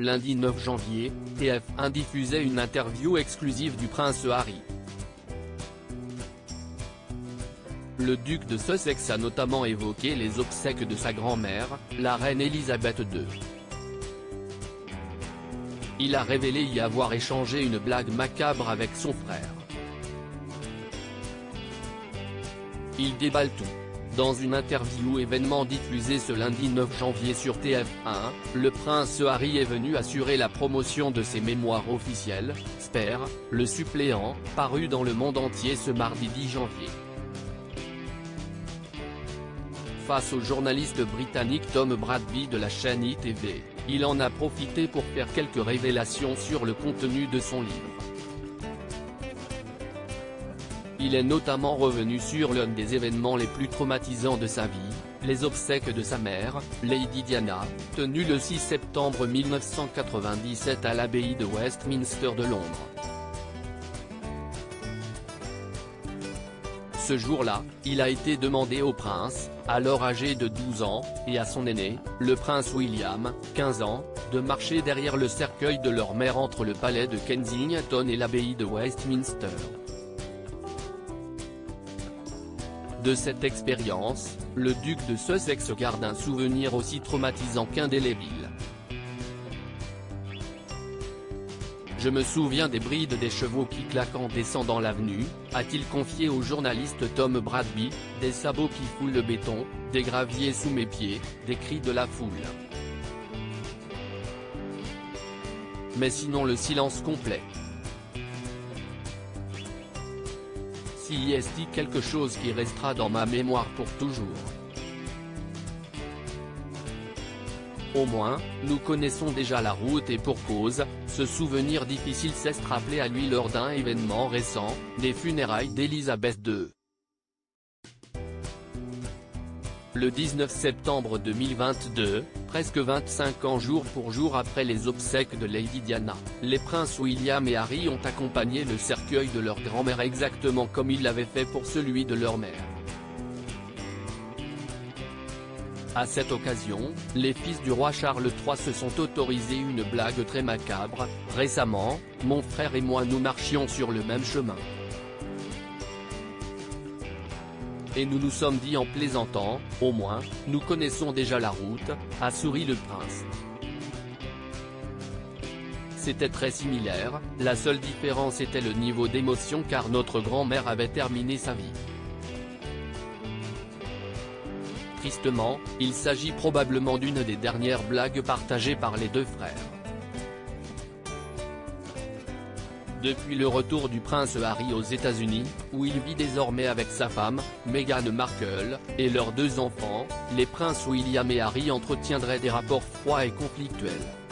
lundi 9 janvier, TF1 diffusait une interview exclusive du prince Harry. Le duc de Sussex a notamment évoqué les obsèques de sa grand-mère, la reine Elisabeth II. Il a révélé y avoir échangé une blague macabre avec son frère. Il déballe tout. Dans une interview événement diffusée ce lundi 9 janvier sur TF1, le prince Harry est venu assurer la promotion de ses mémoires officielles, Spare, le suppléant, paru dans le monde entier ce mardi 10 janvier. Face au journaliste britannique Tom Bradby de la chaîne ITV, il en a profité pour faire quelques révélations sur le contenu de son livre. Il est notamment revenu sur l'un des événements les plus traumatisants de sa vie, les obsèques de sa mère, Lady Diana, tenues le 6 septembre 1997 à l'abbaye de Westminster de Londres. Ce jour-là, il a été demandé au prince, alors âgé de 12 ans, et à son aîné, le prince William, 15 ans, de marcher derrière le cercueil de leur mère entre le palais de Kensington et l'abbaye de Westminster. De cette expérience, le duc de Sussex garde un souvenir aussi traumatisant qu'indélébile. Je me souviens des brides des chevaux qui claquent en descendant l'avenue, a-t-il confié au journaliste Tom Bradby, des sabots qui foulent le béton, des graviers sous mes pieds, des cris de la foule. Mais sinon le silence complet. Si y est-il quelque chose qui restera dans ma mémoire pour toujours. Au moins, nous connaissons déjà la route et pour cause, ce souvenir difficile s'est rappelé à lui lors d'un événement récent, les funérailles d'Elisabeth II. Le 19 septembre 2022, presque 25 ans jour pour jour après les obsèques de Lady Diana, les princes William et Harry ont accompagné le cercueil de leur grand-mère exactement comme ils l'avaient fait pour celui de leur mère. À cette occasion, les fils du roi Charles III se sont autorisés une blague très macabre. Récemment, mon frère et moi nous marchions sur le même chemin. Et nous nous sommes dit en plaisantant, au moins, nous connaissons déjà la route, a souri le prince. C'était très similaire, la seule différence était le niveau d'émotion car notre grand-mère avait terminé sa vie. Tristement, il s'agit probablement d'une des dernières blagues partagées par les deux frères. Depuis le retour du prince Harry aux États-Unis, où il vit désormais avec sa femme, Meghan Markle, et leurs deux enfants, les princes William et Harry entretiendraient des rapports froids et conflictuels.